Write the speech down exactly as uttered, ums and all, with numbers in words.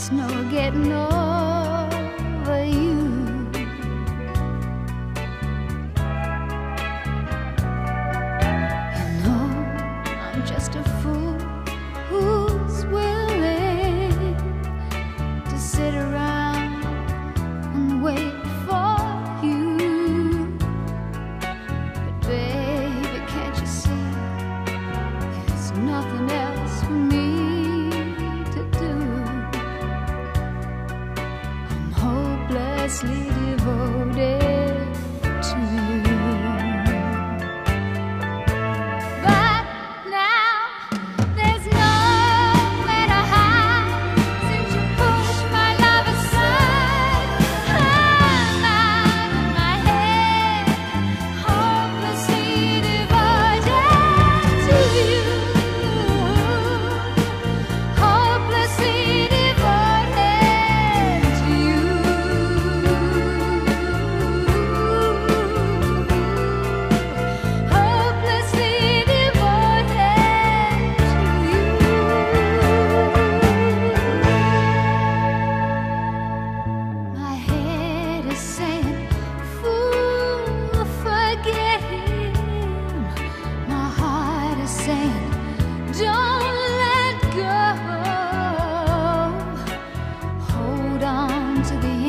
There's no getting over you. You know, I'm just a fool who's willing to sit around and wait for you. But baby, can't you see there's nothing else for me to do? I'm hopelessly devoted to you. But now there's nowhere to hide since you pushed my love aside. I'm out of my head, hopelessly devoted to you. Hopelessly devoted to you. Hopelessly devoted to you. My head is saying, fool, forget him. My heart is saying, don't let go. Hold on to the